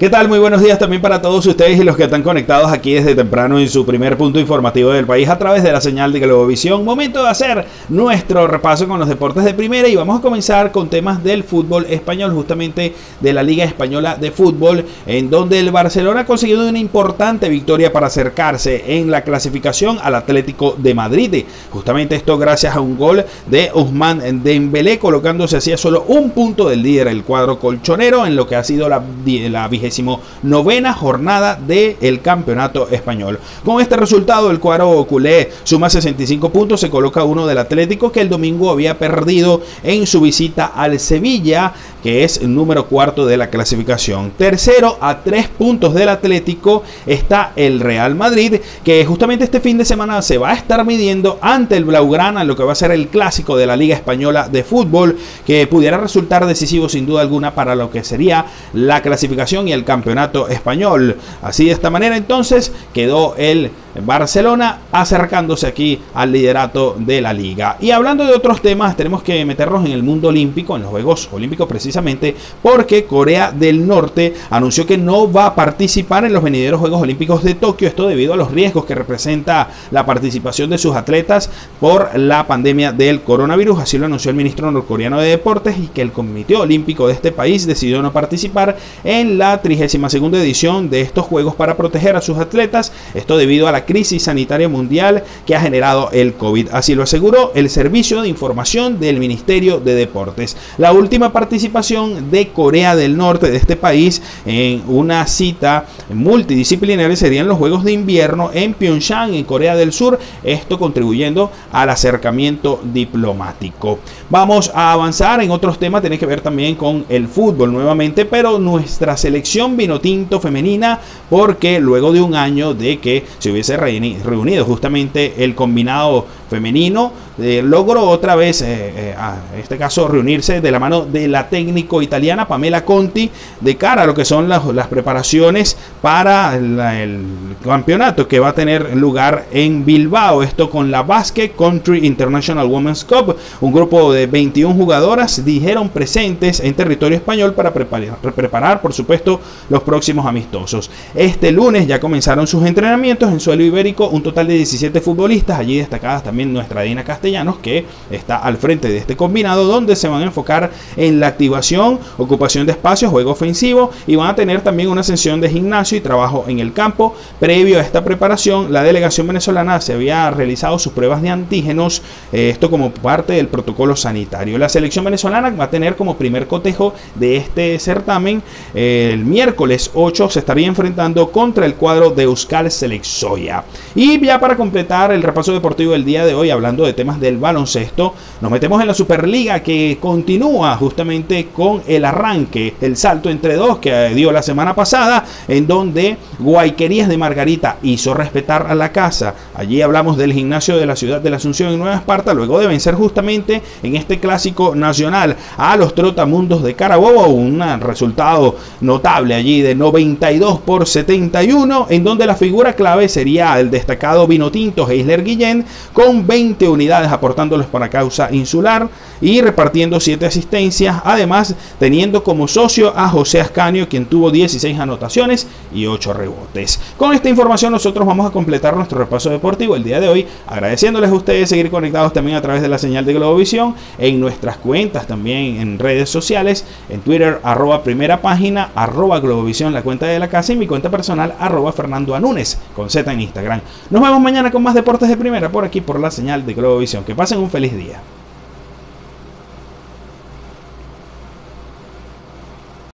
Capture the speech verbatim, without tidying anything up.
¿Qué tal? Muy buenos días también para todos ustedes y los que están conectados aquí desde temprano en su primer punto informativo del país a través de la señal de Globovisión. Momento de hacer nuestro repaso con los deportes de primera y vamos a comenzar con temas del fútbol español, justamente de la Liga Española de Fútbol, en donde el Barcelona ha conseguido una importante victoria para acercarse en la clasificación al Atlético de Madrid. Justamente esto gracias a un gol de Ousmane Dembélé, colocándose así a solo un punto del líder, el cuadro colchonero, en lo que ha sido la, la vigésima novena jornada del campeonato español. Con este resultado, el cuadro culé suma sesenta y cinco puntos, se coloca uno del Atlético, que el domingo había perdido en su visita al Sevilla, que es el número cuarto de la clasificación. Tercero, a tres puntos del Atlético, está el Real Madrid, que justamente este fin de semana se va a estar midiendo ante el Blaugrana en lo que va a ser el clásico de la Liga Española de Fútbol, que pudiera resultar decisivo sin duda alguna para lo que sería la clasificación y el campeonato español. Así, de esta manera entonces quedó el Barcelona acercándose aquí al liderato de la liga. Y hablando de otros temas, tenemos que meternos en el mundo olímpico, en los Juegos Olímpicos precisamente, porque Corea del Norte anunció que no va a participar en los venideros Juegos Olímpicos de Tokio, esto debido a los riesgos que representa la participación de sus atletas por la pandemia del coronavirus. Así lo anunció el ministro norcoreano de Deportes, y que el Comité Olímpico de este país decidió no participar en la trigésima segunda edición de estos Juegos para proteger a sus atletas, esto debido a la crisis sanitaria mundial que ha generado el COVID. Así lo aseguró el Servicio de Información del Ministerio de Deportes. La última participación de Corea del Norte, de este país, en una cita multidisciplinaria serían los Juegos de Invierno en Pyeongchang, en Corea del Sur, esto contribuyendo al acercamiento diplomático. Vamos a avanzar en otros temas, tiene que ver también con el fútbol nuevamente, pero nuestra selección vinotinto femenina, porque luego de un año de que se hubiese reunido justamente el combinado femenino, eh, logró otra vez, eh, eh, en este caso, reunirse de la mano de la técnico italiana Pamela Conti de cara a lo que son las, las preparaciones para la, el campeonato que va a tener lugar en Bilbao, esto con la Basque Country International Women's Cup. Un grupo de veintiuna jugadoras dijeron presentes en territorio español para preparar, preparar por supuesto los próximos amistosos. Este lunes ya comenzaron sus entrenamientos en suelo ibérico, un total de diecisiete futbolistas, allí destacadas también nuestra Dina Castellanos, que está al frente de este combinado, donde se van a enfocar en la activación, ocupación de espacios, juego ofensivo, y van a tener también una sesión de gimnasio y trabajo en el campo. Previo a esta preparación, la delegación venezolana se había realizado sus pruebas de antígenos, eh, esto como parte del protocolo sanitario. La selección venezolana va a tener como primer cotejo de este certamen, eh, el miércoles ocho se estaría enfrentando contra el cuadro de Euskal Selekzioa. Y ya para completar el repaso deportivo del día de hoy, hablando de temas del baloncesto, nos metemos en la Superliga, que continúa justamente con el arranque, el salto entre dos que dio la semana pasada, en donde Guayquerías de Margarita hizo respetar a la casa. Allí hablamos del gimnasio de la ciudad de la Asunción en Nueva Esparta, luego de vencer justamente en este clásico nacional a los Trotamundos de Carabobo, un resultado notable allí de noventa y dos por setenta y uno, en donde la figura clave sería el destacado vinotinto Heisler Guillén, con veinte unidades aportándoles para causa insular y repartiendo siete asistencias, además teniendo como socio a José Ascanio, quien tuvo dieciséis anotaciones y ocho rebotes. Con esta información nosotros vamos a completar nuestro repaso deportivo el día de hoy, agradeciéndoles a ustedes seguir conectados también a través de la señal de Globovisión, en nuestras cuentas también en redes sociales, en Twitter arroba primera página, arroba Globovisión la cuenta de la casa, y mi cuenta personal arroba Fernando Anunes con Z en Instagram. Nos vemos mañana con más deportes de primera por aquí por la señal de Globovisión. Que pasen un feliz día.